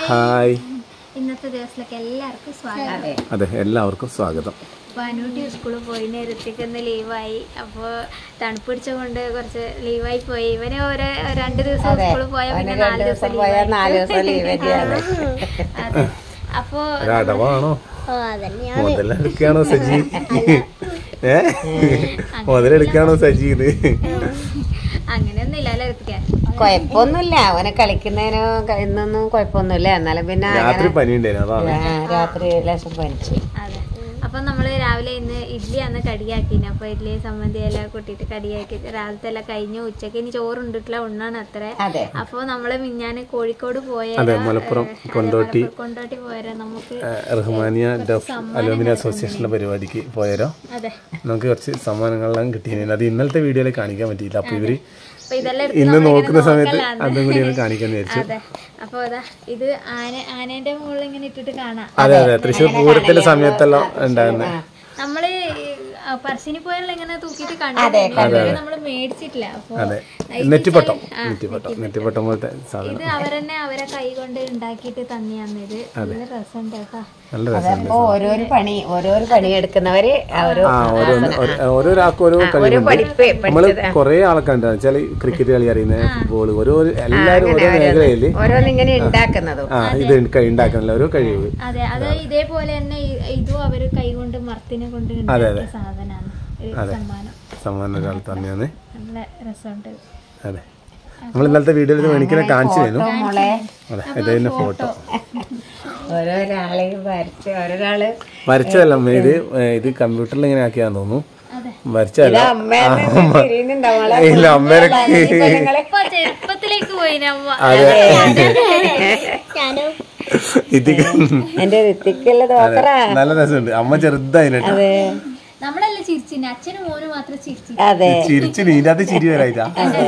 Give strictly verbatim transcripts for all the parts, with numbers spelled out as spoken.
Hi. ഇന്നത്തെ ദിവസത്തിലേക്ക് എല്ലാവർക്കും സ്വാഗതം. അതെ, എല്ലാവർക്കും സ്വാഗതം. അപ്പോൾ അനൂട്ടി സ്കൂളിൽ പോയി, ഋത്വിക് ഇന്ന് ലീവായി. അപ്പോൾ തണുപ്പ് പിടിച്ചുകൊണ്ട് കുറച്ച് ലീവായി പോയി. ഇവന് ഒരു രണ്ട് ദിവസം സ്കൂളിൽ പോയാൽ പിന്നെ നാല് ദിവസം ലീവ്. അതെ, അപ്പോ അടവാണോ മുതലെടുക്കാണോ സജി? ഏ മുതലെടുക്കാണോ സജി? ഇത് അങ്ങനെയൊന്നും ഇല്ലല്ലോ ഋത്വിക്. കൊഴപ്പൊന്നുമില്ല, അവനെ കളിക്കുന്നതിനോ ഇന്നൊന്നും കൊഴപ്പൊന്നുമില്ല. എന്നാലും പിന്നെ രാത്രി പനി ഉണ്ടായിരുന്നു, രാത്രി ലേശം പനിച്ചു. അതെ, അപ്പം നമ്മൾ രാവിലെ ഇന്ന് ഇഡ്ഡലിയാണ് കടിയാക്കിന്. അപ്പോൾ ഇഡ്ഡലി സംബന്ധി എല്ലാം കൂട്ടിയിട്ട് കടിയാക്കി രാവിലത്തെ എല്ലാം കഴിഞ്ഞു. ഉച്ചക്ക് ഇനി ചോറുണ്ടിട്ടില്ല, ഉണ്ണാണ് അത്ര. അപ്പോൾ നമ്മൾ മിഞ്ഞാന് കോഴിക്കോട് പോയ മലപ്പുറം കൊണ്ടോട്ടി കൊണ്ടോട്ടി പോയാലോ നമുക്ക് റഹ്മാനിയ ഡഫ് അലുമിനിയം അസോസിയേഷന്റെ പരിപാടിക്ക് പോയാലോ. അതെ, നമുക്ക് കുറച്ച് സമ്മാനങ്ങളെല്ലാം കിട്ടിയിരുന്നു. അത് ഇന്നലത്തെ വീഡിയോയിൽ കാണിക്കാൻ പറ്റിയില്ല. അപ്പോൾ ഇവര് ഇന്ന് നോക്കുന്ന സമയത്ത് അതും കൂടി ഒന്ന് കാണിക്കാൻ വിചാരിച്ചു. അപ്പൊ അതാ ഇത് ആന ആനേന്റെ മുകളിൽ ഇങ്ങനെ ഇട്ടിട്ട് കാണാം. അതെ അതെ, തൃശ്ശൂർ പൂരത്തിന്റെ സമയത്തെല്ലാം ഉണ്ടാകുന്നത്. നമ്മള് പറശ്ശിനി പോയാലും ഇങ്ങനെ തൂക്കിയിട്ട് കണ്ടു, നമ്മള് മേടിച്ചിട്ടില്ല. നെറ്റിപ്പട്ടം നെറ്റിപ്പട്ടം നെറ്റിപ്പട്ടം പോലത്തെ സാധനം ഇത് അവരെന്നെ അവരെ കൈ കൊണ്ട് ഉണ്ടാക്കിയിട്ട് തന്നെയാണ്. ഇത് നല്ല രസമുണ്ട് കേട്ടോ, നല്ല രസമുണ്ട്. ഓരോരോ പണി ഓരോരോ പണി എടുക്കുന്നവര് ഓരോരാൾക്കും ഓരോ കഴിവുണ്ട്. നമ്മള് കൊറേ ആളൊക്കെ ഉണ്ട് വെച്ചാല് ക്രിക്കറ്റ് കളി അറിയുന്ന, ഫുട്ബോള്, ഓരോ എല്ലാരും ഓരോ മേഖലയില് ഓരോന്നിങ്ങനെ ഉണ്ടാക്കുന്നതും ആ ഇത് ഉണ്ടാക്കുന്നില്ല ഓരോ കഴിവ്. അതെ, അത് ഇതേപോലെ തന്നെ ഇതും അവര് കൈ കൊണ്ട് മർത്തിനെ കൊണ്ട് ഉണ്ടാക്കിയ സാധനമാണ്. സമ്മാനം സമ്മാനം ഒരാൾ തന്നെയാണ്. നല്ല രസമുണ്ട്. അതെ, നമ്മൾ ഇന്നലത്തെ വീഡിയോയിൽ മേടിക്കുന്ന കാണിച്ചു തരും. അതെ, ഇത് തന്നെ ഫോട്ടോ ഓരോരാളെ വരച്ച് ഓരോരാള് വരച്ചതല്ല, ഇത് ഇത് കമ്പ്യൂട്ടറിൽ ഇങ്ങനെ ആക്കിയാന്ന് തോന്നുന്നു. വരച്ചതല്ല, ഇല്ല അമ്മേനെ ചെറുപ്പത്തിലേക്ക് പോയി. ഇത് നല്ല രസമുണ്ട്. അമ്മ ചെറുതായിട്ടോ, നമ്മളല്ലേ ചിരിച്ചിന്, അച്ഛനും മോനും മാത്രം ചിരിച്ചു. ചിരിച്ചു ഇതിന്റെ അത് ചിരി വരായിട്ടാ.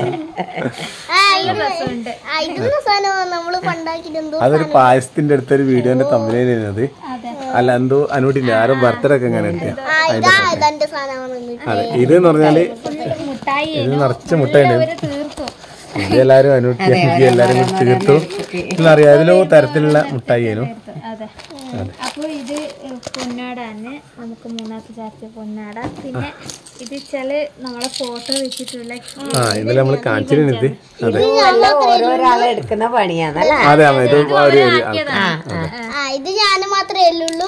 അതൊരു പായസത്തിന്റെ അടുത്തൊരു വീഡിയോന്റെ തമ്മിലേത്. അല്ല എന്തോ അനൂട്ടിന്റെ ആരോ ബർത്ത്ഡേ ഒക്കെ എങ്ങനെ എടുത്ത. അതെ, ഇതെന്ന് പറഞ്ഞാല് ഇത് നിറച്ച മുട്ടായി ഇത് എല്ലാരും അനൂട്ടി എല്ലാരും കൂടി തീർത്തു എന്നറിയാം. അതിലോ തരത്തിലുള്ള മുട്ടായി ആയിരുന്നു. അപ്പോൾ ഇത് പൊന്നാടാണ്, നമുക്ക് മൂന്നാമത്തെ ചാർജ് പൊന്നാട. പിന്നെ ഇത് വെച്ചാല് നമ്മളെ ഫോട്ടോ വെച്ചിട്ടുള്ള ആ ഇന്നലെ നമ്മള് കാണിച്ചിരുന്നു. ഇത് അതെ ഓരോരാളെ എടുക്കുന്ന പണിയാണ്. അതെ അതെ, ഇത് ഇത് ഞാൻ മാത്രമേ ഉള്ളൂ.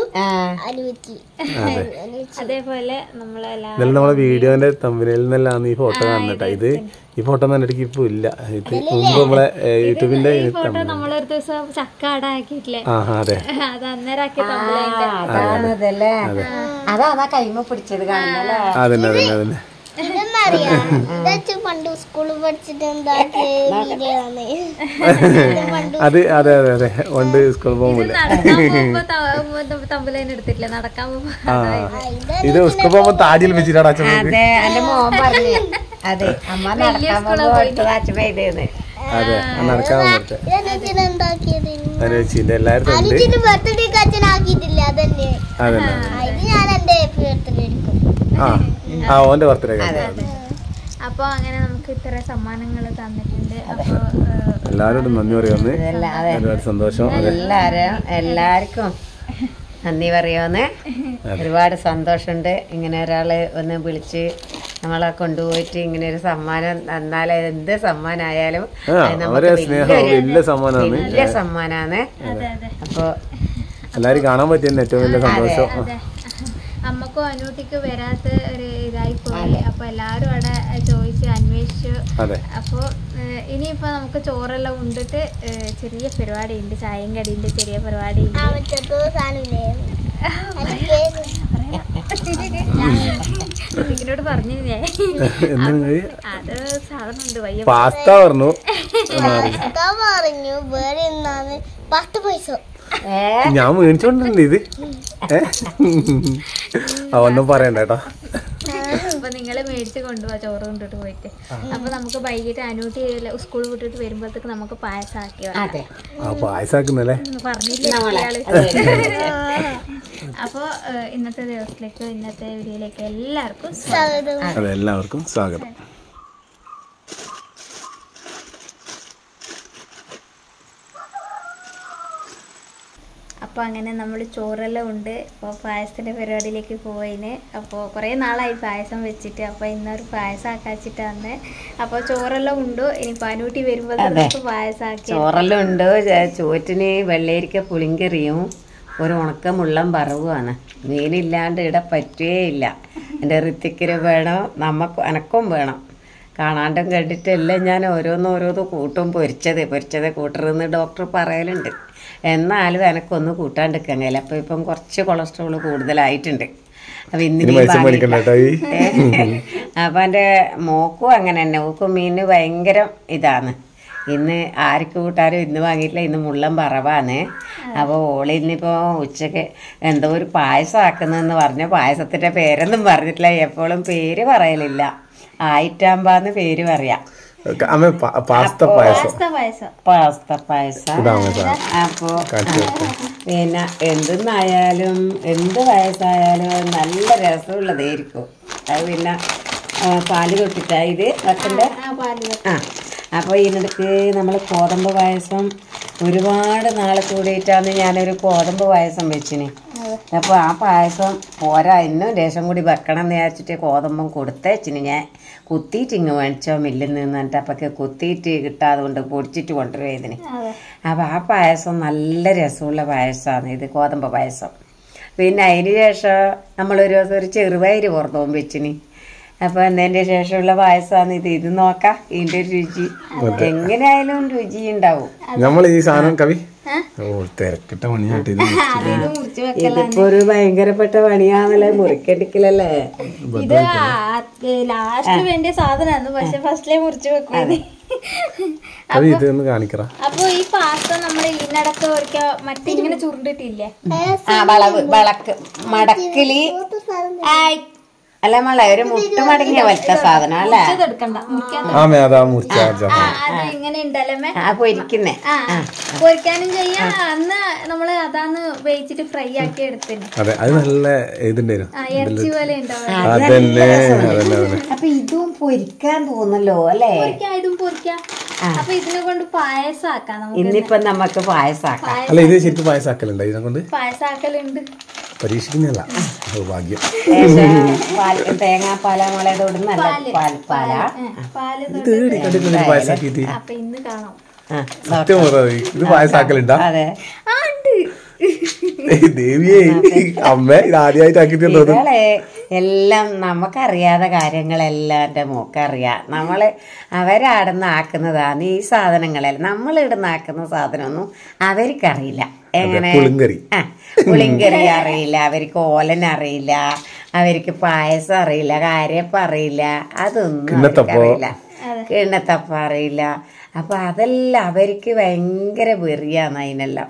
അതേപോലെ നമ്മളെല്ലാം ഇന്നലെ നമ്മളെ വീഡിയോന്റെ തമ്പനയിൽ നിന്നെല്ലാം ഈ ഫോട്ടോ കാണുന്നേട്ടാ. ഇത് ഈ ഫോട്ടോ ഒന്നും എനിക്ക് ഇപ്പൊ ഇല്ല. ഇത് മുമ്പ് നമ്മളെ യൂട്യൂബിന്റെ ഫോട്ടോ നമ്മളൊരു ദിവസം ചക്ക അടാക്കിയിട്ടില്ലേ, അതെ അത് അന്നേരാക്കി അതാ കൈമ പിടിച്ചത് കാണുന്നല്ലേ. അതന്നെ അതന്നെ അതന്നെ പണ്ട് സ്കൂളിൽ പഠിച്ചിട്ട് അത് അതെ അതെ അതെ പണ്ട് സ്കൂളിൽ പോകുമ്പോൾ തമ്പലൈൻ എടുത്തിട്ടില്ല നടക്കാൻ ഇത് സ്കൂളിൽ പോകുമ്പോ താടിയിൽ വെച്ചിട്ടാണ് അച്ഛൻ. അതെ, എന്റെ മോൻ പറഞ്ഞു. അതെ, അമ്മ നടക്കാൻ പോകുമ്പോ അച്ഛൻ ചെയ്തേന്ന്. അതെ, നടക്കാൻ പോകട്ടെ അനുവച്ചിന്റെ എല്ലാവരും ആ ഓന്റെ ബർത്ത്ഡേ. അപ്പൊ അങ്ങനെ നമുക്ക് ഇത്ര സമ്മാനങ്ങൾ തന്നിട്ടുണ്ട്. എല്ലാവരോടും നന്ദി പറയുന്നു, ഒരുപാട് സന്തോഷം. എല്ലാരും എല്ലാവർക്കും നന്ദി പറയുമെന്ന് ഒരുപാട് സന്തോഷമുണ്ട്. ഇങ്ങനെ ഒരാള് ഒന്ന് വിളിച്ച് നമ്മളെ കൊണ്ടുപോയിട്ട് ഇങ്ങനെ ഒരു സമ്മാനം തന്നാല് എന്ത് സമ്മാനായാലും വലിയ സമ്മാനാണ്, വലിയ സമ്മാനാണ്. അപ്പൊ എല്ലാരും കാണാൻ പറ്റിയ ഏറ്റവും വലിയ സന്തോഷം. അമ്മക്കും അനൂട്ടിക്ക് വരാത്ത ഒരു ഇതായി പോയി. അപ്പൊ എല്ലാരും അവിടെ ചോദിച്ച് അന്വേഷിച്ചു. അപ്പൊ ഇനിയിപ്പോ നമുക്ക് ചോറെല്ലാം ഉണ്ടിട്ട് ചെറിയ പരിപാടി ഉണ്ട്, ചായയും കടിയുണ്ട്, ചെറിയ പരിപാടി ഉണ്ട്. ോട് പറഞ്ഞേ അത് സാധനം ഉണ്ട്. വയ്യ പാസ്ത പറഞ്ഞു പറഞ്ഞു വേറെ എന്നാണ് പത്ത് പൈസ ഞാൻ മേടിച്ചോണ്ടിട്ടുണ്ട്. ഇത് ഒന്നും പറയണ്ട കേട്ടോ. അപ്പൊ നിങ്ങള് മേടിച്ച് കൊണ്ടുപോവാ ചോറ് കൊണ്ടിട്ട് പോയിട്ട്. അപ്പൊ നമുക്ക് വൈകിട്ട് അനൂട്ടി സ്കൂൾ വിട്ടിട്ട് വരുമ്പോഴത്തേക്ക് നമുക്ക് പായസം ആക്കി പായസാക്കുന്നല്ലേ പറഞ്ഞില്ലേ. അപ്പൊ ഇന്നത്തെ ദിവസത്തിലേക്ക് ഇന്നത്തെ വീഡിയോയിലേക്ക് എല്ലാവർക്കും സ്വാഗതം. അതെ, എല്ലാവർക്കും സ്വാഗതം. അപ്പോൾ അങ്ങനെ നമ്മൾ ചോറെല്ലാം ഉണ്ട്. അപ്പോൾ പായസത്തിൻ്റെ പരിപാടിയിലേക്ക് പോയിന്. അപ്പോൾ കുറേ നാളായി പായസം വെച്ചിട്ട്. അപ്പോൾ ഇന്നൊരു പായസം ആക്കാച്ചിട്ട് വന്ന്. അപ്പോൾ ചോറെല്ലാം ഉണ്ടോ ഇനി പാനൂട്ടി വരുമ്പോൾ നമുക്ക് പായസം ആക്കി. ചോറെല്ലാം ഉണ്ടോ? ചോറ്റിന് വെള്ളരിക്ക പുളിങ്കറിയും ഒരു ഉണക്ക മുള്ളം വറവുമാണ്. മീനില്ലാണ്ട് ഇവിടെ പറ്റുകയില്ല. എൻ്റെ ഋത്തിക്കിന് വേണം, നമുക്ക് അനക്കും വേണം. കാണാണ്ടും കണ്ടിട്ടെല്ലാം ഞാൻ ഓരോന്ന് ഓരോന്ന് കൂട്ടും. പൊരിച്ചത് പൊരിച്ചത് കൂട്ടരുതെന്ന് ഡോക്ടർ പറയലുണ്ട്. എന്നാലും എനക്കൊന്ന് കൂട്ടാണ്ടിരിക്കാൻ കഴിയില്ല. അപ്പോൾ ഇപ്പം കുറച്ച് കൊളസ്ട്രോൾ കൂടുതലായിട്ടുണ്ട്. അപ്പം ഇന്ന് അപ്പം എൻ്റെ മോക്കും അങ്ങനെ തന്നെ. മോക്കും മീന് ഭയങ്കര ഇതാണ്. ഇന്ന് ആർക്ക് കൂട്ടാനും ഇന്ന് വാങ്ങിയിട്ടില്ല. ഇന്ന് മുള്ളം പറവാണ്. അപ്പോൾ ഓളിന്നിപ്പോൾ ഉച്ചയ്ക്ക് എന്തോ ഒരു പായസം ആക്കുന്നതെന്ന് പറഞ്ഞു. പായസത്തിൻ്റെ പേരൊന്നും പറഞ്ഞിട്ടില്ല. എപ്പോഴും പേര് പറയലില്ല. ആയിട്ടാമ്പാന്ന് പേര് പറയാം. Pasta payasam pasta payasam. അപ്പോ പിന്നെ എന്തെന്നായാലും എന്ത് പായസമായാലും നല്ല രസമുള്ളതായിരിക്കും. അത് പിന്നെ പാല് തൊട്ടിട്ടാ ഇത് വെക്കണ്ടേ? ആ അപ്പോൾ ഇതിനിടയ്ക്ക് നമ്മൾ ഗോതമ്പ് പായസം ഒരുപാട് നാളെ കൂടിയിട്ടാണ് ഞാനൊരു ഗോതമ്പ് പായസം വെച്ചിന്. അപ്പോൾ ആ പായസം പോരാ, ഇന്നും രേഷം കൂടി വെക്കണം എന്ന് വിചാരിച്ചിട്ട് ഗോതമ്പും കൊടുത്തേച്ചിന്. ഞാൻ കുത്തിയിട്ട് ഇങ്ങ് മേടിച്ചോ മില്ലിൽ നിന്ന് എന്നിട്ട് അപ്പൊക്കെ കുത്തിയിട്ട് കിട്ടാതെ കൊണ്ട് പൊടിച്ചിട്ട് കൊണ്ടുവരുന്നതിന്. അപ്പോൾ ആ പായസം നല്ല രസമുള്ള പായസമാണ് ഇത്, ഗോതമ്പ് പായസം. പിന്നെ അതിന് ശേഷം നമ്മളൊരു ദിവസം ഒരു ചെറുപയര് പുറത്തോം വെച്ചിന്. അപ്പൊ എന്നതിന്റെ ശേഷമുള്ള പായസമാണ് ഇത്. ഇത് നോക്കാം ഇതിന്റെ രുചി എങ്ങനെയായാലും രുചി ഉണ്ടാവും. നമ്മൾ ഈ സാധനം കവി തിരക്കിട്ട പണിയായിട്ട് ഇതിപ്പോ ഒരു ഭയങ്കരപ്പെട്ട പണിയാണല്ലേ, മുറിക്കടിക്കലല്ലേ. ഇത് ലാസ്റ്റ് വേണ്ടിയ സാധനമാണ്, പക്ഷെ ഫസ്റ്റിലെ മുറിച്ച് വെക്കുന്നത്. അപ്പൊ ഈ പാസ്ത നമ്മൾ ഇതിനടക്ക് ഒരിക്കൽ മറ്റേ ഇങ്ങനെ ചുരുണ്ടിട്ടില്ലേ, വളവ് വളക്ക് മടക്കില് അല്ല മള ഒരു മുട്ട മടങ്ങിയ വലത്ത സാധനം അല്ലേ. ഇങ്ങനെ ഉണ്ടല്ലേ പൊരിക്കുന്നേ, പൊരിക്കാനും ചെയ്യാം. അന്ന് നമ്മള് അതാന്ന് വേവിച്ചിട്ട് ഫ്രൈ ആക്കി എടുത്തിന്. ഇറച്ചി പോലെ ഉണ്ടാവും. അപ്പൊ ഇതും പൊരിക്കാൻ തോന്നല്ലോ അല്ലേ. ഇതും പൊരിക്കാം. അപ്പൊ ഇതിനെ കൊണ്ട് പായസം ആക്കാം. ഇന്നിപ്പൊ നമുക്ക് പായസം ആക്കാം. പായസാക്കലുണ്ട് ഇതിനെ കൊണ്ട്. പായസാക്കലുണ്ട്, പരീക്ഷിക്കുന്നല്ല ഭാഗ്യം. തേങ്ങാപ്പാല മുളയോടുന്നല്ല പാൽപ്പാല. അപ്പൊ ഇന്ന് കാണാം. ഇത് പായസാക്കലുണ്ടാ? അതെ ദേവിയെ അമ്മ ഇത് ആദ്യമായിട്ട് എല്ലാം നമുക്കറിയാത്ത കാര്യങ്ങളെല്ലാം എൻ്റെ മോക്കറിയാം. നമ്മള് അവരാടുന്ന് ആക്കുന്നതാണ് ഈ സാധനങ്ങളെല്ലാം. നമ്മളിടുന്ന് ആക്കുന്ന സാധനമൊന്നും അവർക്കറിയില്ല. എങ്ങനെ ആ പുളിങ്കറി അറിയില്ല, അവർക്ക് ഓലൻ അറിയില്ല, അവർക്ക് പായസം അറിയില്ല, കാര്യപ്പം അറിയില്ല, അതൊന്നും അറിയില്ല, കിണ്ണത്തപ്പം അറിയില്ല. അപ്പൊ അതെല്ലാം അവർക്ക് ഭയങ്കര വെറിയാണ് അതിനെല്ലാം.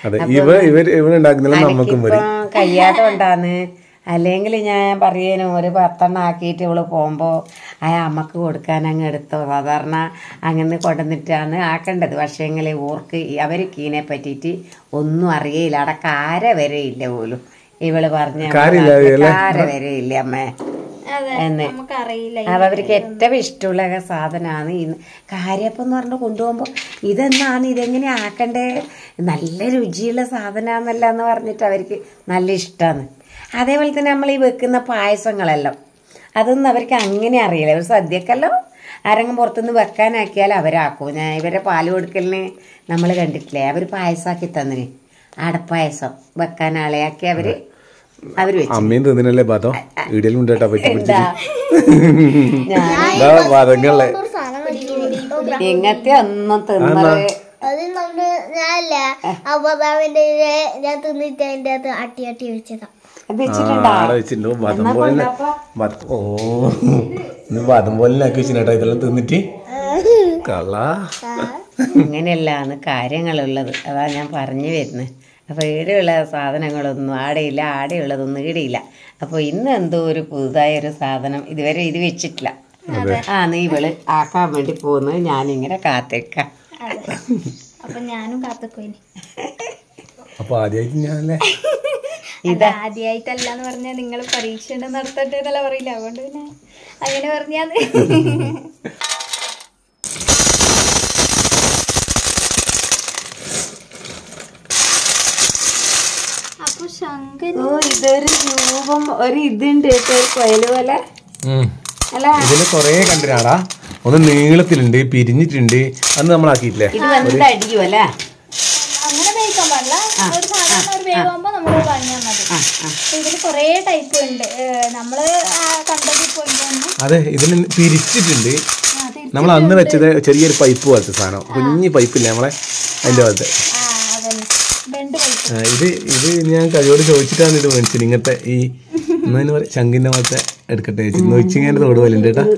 കയ്യാട്ടം ഉണ്ടാന്ന്. അല്ലെങ്കിൽ ഞാൻ പറയേനും ഒരു പത്തെണ്ണം ആക്കിയിട്ട് ഇവള് പോകുമ്പോ ആ അമ്മക്ക് കൊടുക്കാൻ അങ്ങ് എടുത്തോ. സാധാരണ അങ്ങനെ കൊണ്ടുവന്നിട്ടാണ് ആക്കേണ്ടത്. പക്ഷേ എങ്കിൽ ഓർക്ക് അവർക്ക് ഇതിനെ പറ്റിയിട്ട് ഒന്നും അറിയില്ല. അവിടെ കാര വരെ ഇല്ല പോലും. ഇവള് പറഞ്ഞ കാര വരെ ഇല്ല അമ്മേ എന്ന്. അപ്പൊ അവർക്ക് ഏറ്റവും ഇഷ്ടമുള്ള സാധനമാണ് ഈ കാര്യപ്പം എന്ന് പറഞ്ഞ് കൊണ്ടുപോകുമ്പോൾ ഇതെന്നാണ്, ഇതെങ്ങനെ ആക്കണ്ടേ, നല്ല രുചിയുള്ള സാധനമാണെന്നല്ല എന്ന് പറഞ്ഞിട്ട് അവർക്ക് നല്ല ഇഷ്ടമാണ്. അതേപോലെ തന്നെ നമ്മൾ ഈ വെക്കുന്ന പായസങ്ങളെല്ലാം അതൊന്നും അവർക്ക് അങ്ങനെ അറിയില്ല. ഒരു സദ്യക്കല്ലോ ആരെങ്കിലും പുറത്തുനിന്ന് വെക്കാനാക്കിയാൽ അവരാക്കും. ഞാൻ ഇവരെ പാല് കൊടുക്കലിന് നമ്മൾ കണ്ടിട്ടില്ലേ, അവർ പായസമാക്കി തന്നിന്. അടപ്പായസം വെക്കാൻ ആളെയാക്കി അവര് അവര് അമ്മയും തിന്നല്ലേ ഭാഗം ഇങ്ങനത്തെ ഒന്നും തിന്നത് അത് നമ്മള് ഞാനല്ല അബാബാവിന്റെ ഞാൻ തിന്നിട്ട് അതിന്റെ അത് അട്ടി അട്ടി വെച്ചതാ. ഇതെല്ലാം തിന്നിട്ട് ഇങ്ങനെയല്ലാണ് കാര്യങ്ങളുള്ളത്. അതാ ഞാൻ പറഞ്ഞു വരുന്നത്. അപ്പോൾ ഈടെയുള്ള സാധനങ്ങളൊന്നും ആടെയില്ല, ആടെയുള്ളതൊന്നും ഈടെയില്ല. അപ്പോൾ ഇന്ന് എന്തോ ഒരു പുതുതായ ഒരു സാധനം ഇതുവരെ ഇത് വെച്ചിട്ടില്ല. ആ നീ ഇവള് ആക്കാൻ വേണ്ടി പോകുന്നത് ഞാനിങ്ങനെ കാത്തിരിക്കാം. അപ്പൊ ഞാനും കാത്തിക്കോയിനി. അപ്പൊ ആദ്യമായിട്ട് ഞാനല്ലേ ഇത് ആദ്യമായിട്ടല്ലാന്ന് പറഞ്ഞാൽ നിങ്ങൾ പരീക്ഷ നടത്തട്ടെ എന്നല്ല പറയില്ല. അതുകൊണ്ട് പിന്നെ അങ്ങനെ പറഞ്ഞാന്ന്. ഓ ഇതൊരു രൂപം ഒരു ഇതുണ്ട് കേട്ടോ കൊയല് പോലെ അല്ല ഇതിന് കൊറേ കണ്ടിനാടാ. ഒന്ന് നീളത്തിലുണ്ട്, പിരിഞ്ഞിട്ടുണ്ട്, അത് നമ്മളാക്കിയിട്ടില്ലേ? ഇത് വന്നിട്ട് അടിക്കും അല്ലേ? അങ്ങനെ വേവിക്കാൻ പാടില്ല. ഒരു സാധാരണ ഒരു വേവാകുമ്പോ നമ്മൾ വാങ്ങിയാൽ മതി. ഇതിൽ കൊറേ ടൈപ്പ് ഉണ്ട്. നമ്മള് കണ്ടതിൽ പോയിട്ട് അതെ, ഇതിൽ പിരിച്ചിട്ടുണ്ട്. നമ്മൾ അന്ന് വെച്ചത് ചെറിയൊരു പൈപ്പ് പോലത്തെ സാധനം, കുഞ്ഞി പൈപ്പില്ലേ നമ്മളെ, അതിന്റെ പോലത്തെ. ഇത് ഇത് ഞാൻ കഴിയോട് ചോദിച്ചിട്ടാണ് ഇത് മേടിച്ചത്. ഇങ്ങനത്തെ ഈ എന്നാ പറയാ ശങ്കിന്റെ പോലത്തെ എടുക്കട്ടെ, നൊച്ചിങ്ങനെ തോട് പോലെ ഉണ്ട് കേട്ടാ.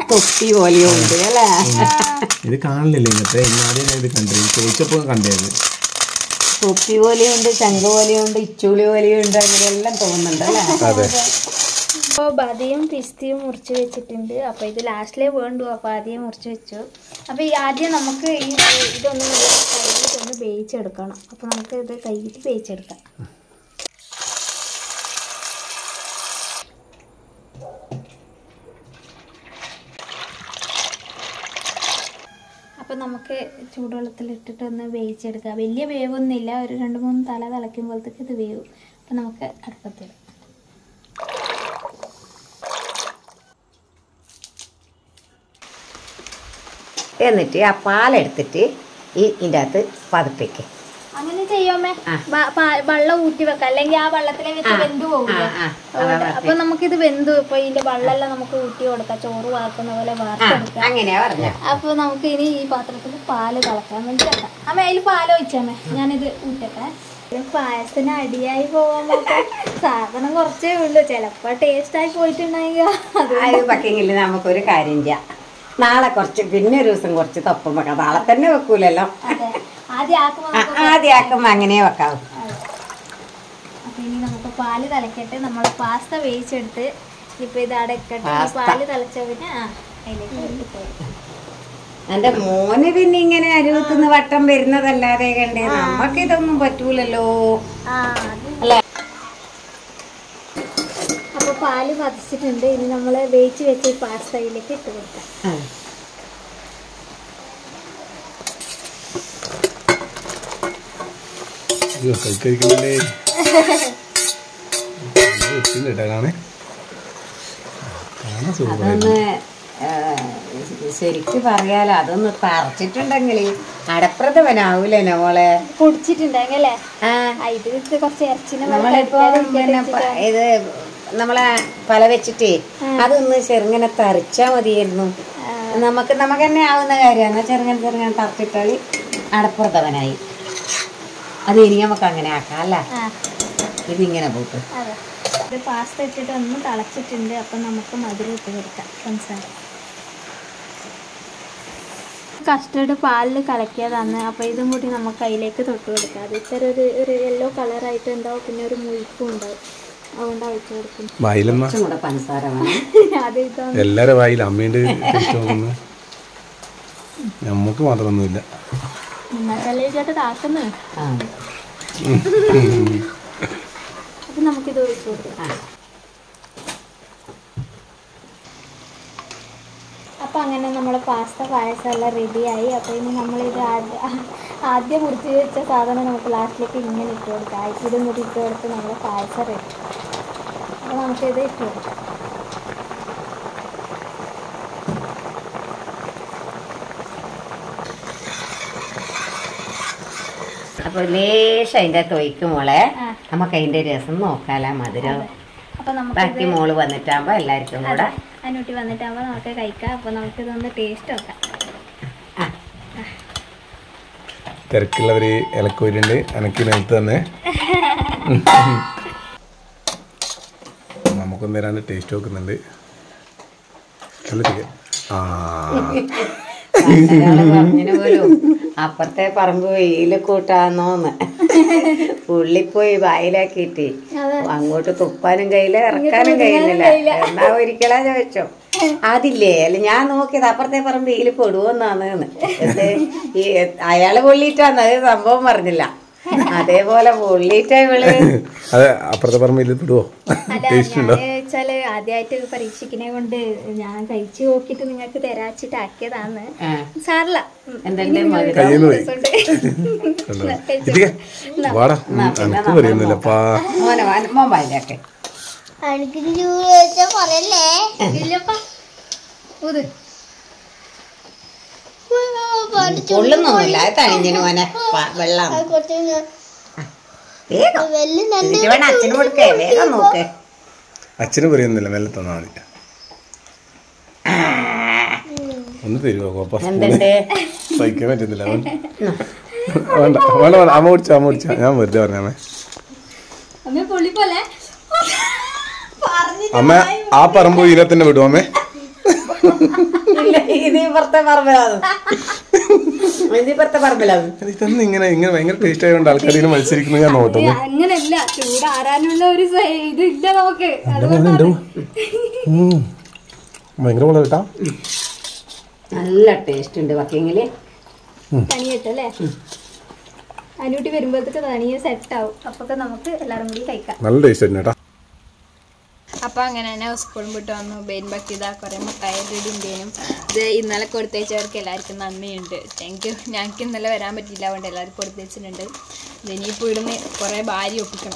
ഇത് കാണില്ല ഇങ്ങനത്തെ. ആദ്യം ഞാൻ ഇത് കണ്ടത്, ചോദിച്ചപ്പോ കണ്ടായിരുന്നു. തൊപ്പി പോലെയുണ്ട്, ചങ്ക പോലെയുണ്ട്, ഇച്ചൂളി പോലെയുണ്ട്, അങ്ങനെയെല്ലാം തോന്നുന്നുണ്ട് അല്ലേ? അതെ. അപ്പോൾ ബദിയും പിസ്തയും മുറിച്ച് വെച്ചിട്ടുണ്ട്. അപ്പോൾ ഇത് ലാസ്റ്റിലേ വേണ്ടു. അപ്പോൾ ആദ്യം മുറിച്ച് വെച്ചു. അപ്പോൾ ഈ ആദ്യം നമുക്ക് ഈ ഇതൊന്ന് കൈയിട്ടൊന്ന് വേവിച്ചെടുക്കണം. അപ്പോൾ നമുക്ക് ഇത് കൈയിട്ട് വേവിച്ചെടുക്കാം. അപ്പോൾ നമുക്ക് ചൂടുവെള്ളത്തിലിട്ടിട്ട് ഒന്ന് വേവിച്ചെടുക്കാം. വലിയ വേവൊന്നുമില്ല, ഒരു രണ്ട് മൂന്ന് തല തിളയ്ക്കുമ്പോഴത്തേക്ക് ഇത് വേവും. അപ്പോൾ നമുക്ക് അടുപ്പത്തിടാം. എന്നിട്ട് ആ പാലെടുത്തിട്ട് ഈ ഇതിൻ്റെ അകത്ത് പതിപ്പിക്ക്. അങ്ങനെ ചെയ്യാമേ. വെള്ളം ഊറ്റി വെക്കാം, അല്ലെങ്കിൽ ആ വെള്ളത്തിലെ വെച്ച് വെന്ത് പോകില്ല. അപ്പൊ നമുക്കിത് വെന്തു. ഇപ്പൊ ഇതിന്റെ വെള്ളമെല്ലാം നമുക്ക് ഊറ്റി കൊടുക്കാം, ചോറ് വാർക്കുന്ന പോലെ വാർത്തെടുക്കാം. അങ്ങനെയാ പറഞ്ഞ. അപ്പൊ നമുക്ക് ഇനി ഈ പാത്രത്തിൽ പാല് തിളക്കാൻ വേണ്ടി വെക്കാം. അമ്മ അതിൽ പാല് ഒഴിച്ചാമേ, ഞാനിത് ഊറ്റട്ടെ. പായസത്തിന് അടിയായി പോകാൻ മാത്രം സാധനം കുറച്ചേ ഉള്ളൂ. ചിലപ്പോ ടേസ്റ്റ് ആയി പോയിട്ടുണ്ടെങ്കിൽ അത് പക്കെങ്കിൽ നമുക്കൊരു കാര്യം ചെയ്യാം. നാളെ കുറച്ച് പിന്നെ ഒരു ദിവസം കുറച്ച് തൊപ്പം വെക്കാം. നാളെ തന്നെ വെക്കൂലല്ലോ, ആദ്യം ആക്കുമ്പോ അങ്ങനെ വെക്കാവൂ. അപ്പൊ ഇനി നമുക്ക് പാല് തിളക്കട്ടെ. നമ്മൾ പാസ്ത വേവിച്ചെടുത്ത് ഇപ്പൊ ഇത് അടക്കട്ടെ. പാല് തിളച്ച പിന്നെ അതിലേക്ക് എന്റെ മോന് പിന്നെ ഇങ്ങനെ അരുവത്തുനിന്ന് വട്ടം വരുന്നതല്ലാതെ കണ്ടേ, നമ്മക്ക് ഇതൊന്നും പറ്റൂലല്ലോ അല്ലേ? അപ്പൊ പാല് പതിച്ചിട്ടുണ്ട്. ഇനി നമ്മള് വേവിച്ച് വെച്ച് പാസ്തയിലേക്ക് ഇട്ട് കൊടുക്കാം. അതൊന്ന് ശരിക്ക് പറയാലോ, അതൊന്ന് തറച്ചിട്ടുണ്ടെങ്കിൽ അടപ്രഥമനാവൂലേ മോളെ? പൊടിച്ചിട്ടുണ്ടെങ്കിലേ കുറച്ച് ഇറച്ചിനെ നമ്മളിപ്പോ പിന്നെ ഇത് നമ്മളെ പല വെച്ചിട്ടേ അതൊന്ന് ചെറുങ്ങനെ തറിച്ചാ മതിയായിരുന്നു. നമുക്ക് നമുക്ക് തന്നെ ആവുന്ന കാര്യമാണ്. ചെറുങ്ങനെ ചെറുങ്ങനെ തറച്ചിട്ടാൽ അടപ്രഥമനായി. അത് ഇനി നമുക്ക് അങ്ങനെ ആക്കാം അല്ല? ഇതിങ്ങനെ പോട്ട് ഇത് പാസ്ത ഇട്ടിട്ട് ഒന്ന് തിളച്ചിട്ടുണ്ട്. അപ്പം നമുക്ക് മധുരം ഇട്ട് കൊടുക്കാം, പഞ്ചസാര. കസ്റ്റർഡ് പാലിൽ കലക്കിയതാണ്. അപ്പോൾ ഇതും കൂടി നമുക്ക് അതിലേക്ക് തൊട്ട് കൊടുക്കാം. അത് ഇത്ര ഒരു ഒരു യെല്ലോ കളറായിട്ട് ഉണ്ടാവും, പിന്നെ ഒരു മുഴുപ്പും ഉണ്ടാവും. അതുകൊണ്ട് ഒഴിച്ചു കൊടുക്കും. പഞ്ചസാര എല്ലാരും വായില്ല, അമ്മേന്റെ നമുക്ക് മാത്രമൊന്നുമില്ല. നിന്നല്ലേ ചേട്ടാ താക്കുന്നത്. അപ്പം നമുക്കിത് ഒഴിച്ചു കൊടുക്കാം. അപ്പം അങ്ങനെ നമ്മൾ പാസ്ത പായസം എല്ലാം റെഡിയായി. അപ്പോൾ ഇനി നമ്മളിത് ആദ്യം ആദ്യം മുറിച്ച് വെച്ച സാധനം നമുക്ക് ലാസ്റ്റിലേക്ക് ഇങ്ങനെ ഇട്ട് കൊടുക്കാം. ഇതും കൂടി ഇട്ട് കൊടുത്ത് നമ്മൾ പായസം റെഡി. അപ്പോൾ നമുക്കിത് ഇട്ട് കൊടുക്കാം. അപ്പൊ ലേശം അതിൻ്റെ തൊയ്ക്കും മോളെ, നമുക്ക് അതിന്റെ രസം നോക്കാല മധുരം. അപ്പൊ നമുക്ക് ബാക്കി മോള് വന്നിട്ടാകുമ്പോ എല്ലാവർക്കും കൂടെ അനൂട്ടി വന്നിട്ടാകുമ്പോ നമുക്ക് കഴിക്കാം. അപ്പൊ നമുക്ക് ഇതൊന്ന് ടേസ്റ്റ് നോക്കാം. തിരക്കുള്ളവര് ഇലക്കോരുണ്ട്, എനക്ക് നേരത്തെ തന്നെ നമുക്കൊന്നും തരാണ്ട് ടേസ്റ്റ് നോക്കുന്നുണ്ട്. പറഞ്ഞതിന് പോലും അപ്പുറത്തെ പറമ്പ് വെയില് കൂട്ടാന്നോന്ന് പുള്ളിപ്പോയി വായിലാക്കിയിട്ട് അങ്ങോട്ട് തുപ്പാനും കഴിയില്ല, ഇറക്കാനും കഴിയുന്നില്ല. എന്നാ ഒരിക്കലാ ചോദിച്ചോ അതില്ലേ? അല്ല ഞാൻ നോക്കിയത് അപ്പുറത്തെ പറമ്പ് വെയില് പെടുവോന്നാന്ന്. ഈ അയാള് പൊള്ളിയിട്ടാന്ന്, അത് സംഭവം പറഞ്ഞില്ല. അതേപോലെ പൊള്ളിയിട്ടാ ഇവള്. അതെ, അപ്പുറത്തെ പറമ്പിൽ വിടുവോ? ടേസ്റ്റ് ഉണ്ടോ? വെച്ചാല് ആദ്യമായിട്ട് പരീക്ഷിക്കണേ കൊണ്ട് ഞാൻ കഴിച്ചു നോക്കിട്ട് നിങ്ങൾക്ക് തരാച്ചിട്ട് ആക്കിയതാന്ന്. സാറില്ല വാടാ, എനിക്ക് പറയുന്നില്ലപ്പാ. പൊള്ളുന്നൊന്നുമില്ല, തണിഞ്ഞിന് മോനെ വെള്ളം. അച്ഛന് കൊടുക്കേ, വേഗം നോക്ക്. അച്ഛന് പറയുന്നില്ല, മെല്ലെ തന്നാ മതി. ഒന്ന് തരുമോ? സഹിക്കാൻ പറ്റുന്നില്ല. വേണ്ട വേണ്ട വേണ്ട, അമ്മ കുടിച്ചോ, അമ്മ കുടിച്ചോ. ഞാൻ വെറുതെ പറഞ്ഞേ. അമ്മ ആ പറമ്പ് ഇതിനെ തന്നെ വിടും അമ്മേ. ഇതൊന്നും ഇങ്ങനെ ഇങ്ങനെ ഭയങ്കര ടേസ്റ്റ് ആയതുകൊണ്ട് ആൾക്കാർ ഇങ്ങനെ മത്സരിക്കുന്നത് ഞാൻ നോക്കുന്നു. അങ്ങനല്ല, ചൂടാറാനുള്ള ഒരു ഇതില്ല നമുക്ക്. ഭയങ്കര പോലെ കിട്ടാം. നല്ല ടേസ്റ്റ് ഉണ്ട്. വക്കെങ്കില് തണിയട്ടല്ലേ, അനൂട്ടി വരുമ്പോഴത്തേക്ക് തണിയ സെറ്റ് ആവും. അപ്പൊ നമുക്ക് എല്ലാരും കൂടി കഴിക്കാം. നല്ല ടേസ്റ്റ് ഉണ്ട് കേട്ടോ. അപ്പോൾ അങ്ങനെ തന്നെ സ്കൂളും വിട്ട് വന്നു. ബെയിൻ ബക്കിതാ കുറേ മുട്ടായി റെഡിൻ്റെയും ഇത് ഇന്നലെ കൊടുത്തേച്ചവർക്ക് എല്ലാവർക്കും നന്ദിയുണ്ട്. Thank you. ഞങ്ങൾക്ക് ഇന്നലെ വരാൻ പറ്റിയില്ല, അതുകൊണ്ട് എല്ലാവരും കൊടുത്തേച്ചിട്ടുണ്ട്. ഇനിയിപ്പോൾ ഇവിടുന്ന് കുറേ ഭാര്യ ഒപ്പിക്കണം.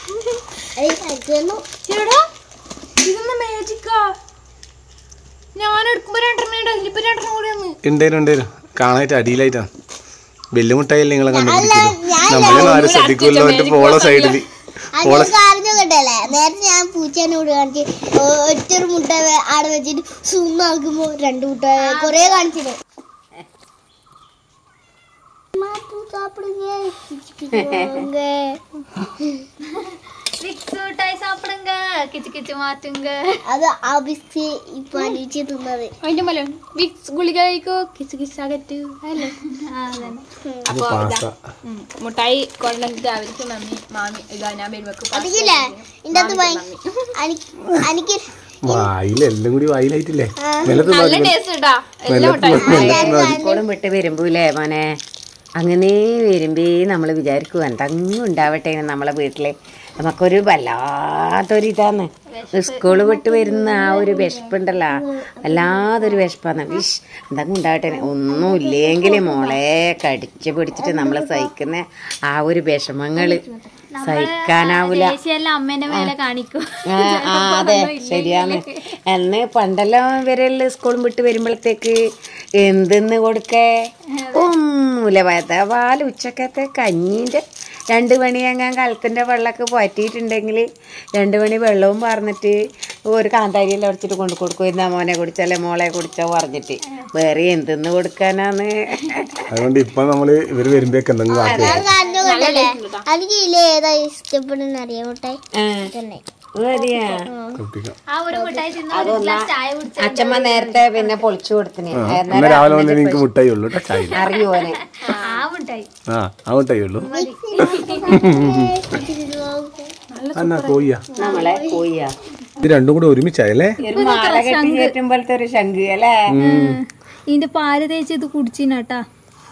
ഇതൊന്നും മേജിക്കാ. ഞാൻ എടുക്കുമ്പോൾ രണ്ടെണ്ണം ഇപ്പൊ രണ്ടെണ്ണം കൂടെ വന്ന് ഉണ്ടേരും ഉണ്ടേരും കാണാനായിട്ട് അടിയിലായിട്ടാണ്. വലിയ മുട്ടായില്ലേ നിങ്ങളെ കണ്ടുപിടിക്കുന്നത്? നമ്മളെ ആരും ശ്രദ്ധിക്കുമല്ലോ. എന്റെ പോള സൈഡില് കണ്ടല്ലേ, നേരത്തെ ഞാൻ പൂച്ചേനോട് കാണിച്ച് ഒറ്റൊരു മുട്ട ആടെ വെച്ചിട്ട് സൂം ആക്കുമ്പോ രണ്ടു മുട്ട കൊറേ കാണിച്ചിട്ട് അത് ആ ബിസ്കി ഇപ്പൊ അടിച്ച് തിന്നത്. അതിന്റെ മല വിക്സ് ഗുളിക കഴിക്കോ, കിച്ച് കിച്ച് അകറ്റ്. അപ്പൊ മുട്ടായി കൊണ്ടെങ്കിൽ അവർക്ക് മമ്മി മാമി ഇതാ ഞാൻ അതില്ലേ ഇതിന്റെ അകത്ത് എനിക്ക് വായിലെല്ലാം കൂടി വായിലായിട്ടില്ലേ? നല്ല ടേസ്റ്റ് കേട്ടാ. എല്ലാ മുട്ടായി വിട്ട് വരുമ്പൂലേ മോനെ, അങ്ങനെ വരുമ്പേ നമ്മള് വിചാരിക്കും എന്തെങ്കിലും ഉണ്ടാവട്ടെ നമ്മളെ വീട്ടില്. നമുക്കൊരു വല്ലാത്തൊരിതാന്ന് സ്കൂള് വിട്ട് വരുന്ന ആ ഒരു വിശപ്പുണ്ടല്ലോ, വല്ലാതൊരു വിശപ്പാന്ന്. വിഷ് എന്തെങ്കിലും ഉണ്ടാവട്ടെ. ഒന്നും ഇല്ലെങ്കിൽ മോളെ കടിച്ചു പിടിച്ചിട്ട് നമ്മൾ സഹിക്കുന്ന ആ ഒരു വിഷമങ്ങള് സഹിക്കാനാവൂല. അമ്മേന്റെ മേലെ കാണിക്കും. ആ അതെ, ശരിയാണ്. എന്ന് പണ്ടെല്ലാം ഇവരെല്ലാം സ്കൂളും വിട്ട് വരുമ്പോഴത്തേക്ക് എന്തെന്ന് കൊടുക്കേ ഒന്നുമില്ല. വയത്ത പാല് ഉച്ചക്കത്തെ കഞ്ഞീൻ്റെ രണ്ട് മണി എങ്ങാൻ കലത്തിൻ്റെ വെള്ളമൊക്കെ പറ്റിയിട്ടുണ്ടെങ്കിൽ രണ്ട് മണി വെള്ളവും പറഞ്ഞിട്ട് ഒരു കാന്താരിയെല്ലാം അടിച്ചിട്ട് കൊണ്ട് കൊടുക്കും. ഇരുന്നാ മോനെ കുടിച്ചല്ലേ മോളെ കുടിച്ചോ പറഞ്ഞിട്ട്. വേറെ എന്തെന്ന് കൊടുക്കാനാന്ന്. അതുകൊണ്ട് ഇപ്പൊ നമ്മള് ഇവര് വരുമ്പോഴേക്ക് എന്തെങ്കിലും എനിക്ക് ഏതാ ഇഷ്ടപ്പെടുന്ന അറിയാം മുട്ടായി തന്നെ. അച്ഛമ്മ നേരത്തെ പിന്നെ പൊളിച്ചു കൊടുത്തിന്. രാവിലെ വന്ന് എനിക്ക് മുട്ടായി ഉള്ളൂ അറിയോനെ. ആ മുട്ടായി ഉള്ളൂ. നമ്മളെ കോയ്യാ ഇത് രണ്ടും കൂടെ ഒരുമിച്ചായല്ലേ? ഒരു മാല കെട്ടി കയറ്റുമ്പോഴത്തെ ഒരു ശംഖ് അല്ലേ? ഇതിന്റെ പാല് തേച്ച് ഇത് കുടിച്ചിട്ടാ.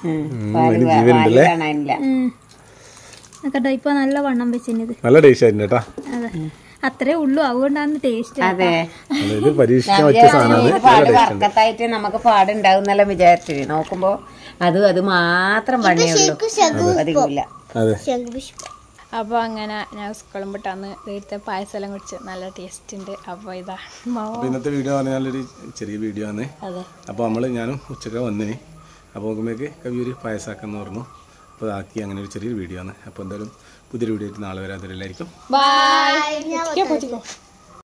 ഇപ്പൊ നല്ല വണ്ണം വെച്ചിരുന്നത്. നല്ല ടേസ്റ്റ് ആയിരുന്നു കേട്ടാ. അതെ, അത്രേ ഉള്ളൂ. അതുകൊണ്ടാണ് ടേസ്റ്റ്. അതെ, പാട് വർക്കത്തായിട്ട് നമുക്ക് പാടുണ്ടാവുന്നല്ല വിചാരിച്ചു നോക്കുമ്പോ അത് അത് മാത്രം പണിയുള്ളൂ, അധികമില്ല. അപ്പോൾ അങ്ങനെ ഞാൻ സ്കൂളും വിട്ടാന്ന് വീട്ടിലെ പായസെല്ലാം കുടിച്ച് നല്ല ടേസ്റ്റ് ഉണ്ട്. അപ്പോൾ ഇതാ ഇന്നത്തെ വീഡിയോ പറഞ്ഞാലൊരു ചെറിയ വീഡിയോ ആണ്. അപ്പോൾ നമ്മൾ ഞാനും ഉച്ചക്ക് വന്നിന്. അപ്പോൾ നോക്കുമ്പോഴേക്ക് കവിയൊരു പായസാക്കാന്ന് പറഞ്ഞു. അപ്പോൾ ആക്കി അങ്ങനെ ഒരു ചെറിയൊരു വീഡിയോ ആണ്. അപ്പോൾ എന്തായാലും പുതിയൊരു വീഡിയോ ആയിട്ട് നാളെ വരാതില്ലായിരിക്കും. ബൈ.